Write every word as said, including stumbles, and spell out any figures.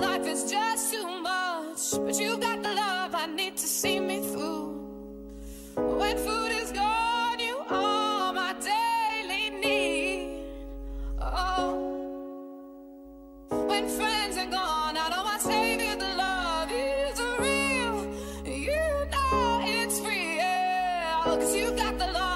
life is just too much, but you got the love I need to see me through. When food is gone, you are my daily need. Oh, when friends are gone, I know my savior, the love is real. You know it's real, 'cause you got the love